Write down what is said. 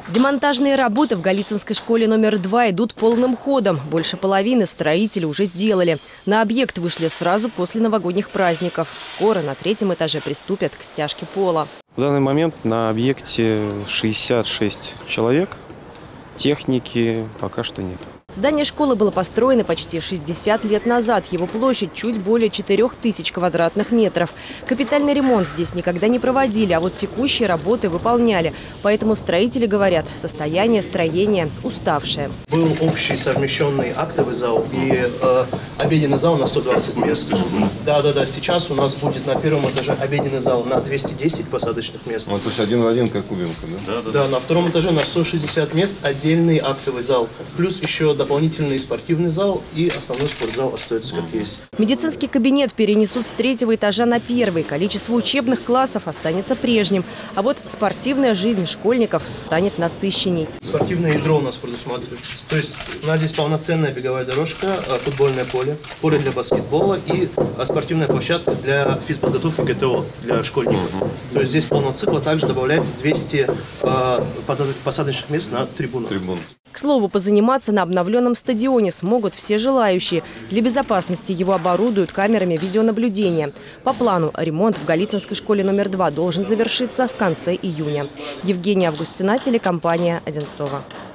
Демонтажные работы в Голицынской школе номер 2 идут полным ходом. Больше половины строители уже сделали. На объект вышли сразу после новогодних праздников. Скоро на 3-м этаже приступят к стяжке пола. В данный момент на объекте 66 человек. Техники пока что нет. Здание школы было построено почти 60 лет назад. Его площадь чуть более 4000 квадратных метров. Капитальный ремонт здесь никогда не проводили, а вот текущие работы выполняли. Поэтому строители говорят, состояние строения уставшее. Был общий совмещенный актовый зал и обеденный зал на 120 мест. Да. Сейчас у нас будет на 1-м этаже обеденный зал на 210 посадочных мест. То есть один в один, как Кубинка, да? Да, на 2-м этаже на 160 мест отдельный актовый зал. Плюс еще дополнительный спортивный зал и основной спортзал остается как есть. Медицинский кабинет перенесут с 3-го этажа на 1-й. Количество учебных классов останется прежним. А вот спортивная жизнь школьников станет насыщенней. Спортивное ядро у нас предусматривается. То есть у нас здесь полноценная беговая дорожка, футбольное поле, поле для баскетбола и спортивная площадка для физподготовки ГТО для школьников. То есть здесь полного цикла также добавляется 200 посадочных мест на трибунах. К слову, позаниматься на обновленном стадионе смогут все желающие. Для безопасности его оборудуют камерами видеонаблюдения. По плану, ремонт в Голицынской школе номер 2 должен завершиться в конце июня. Евгения Августина, телекомпания «Одинцово».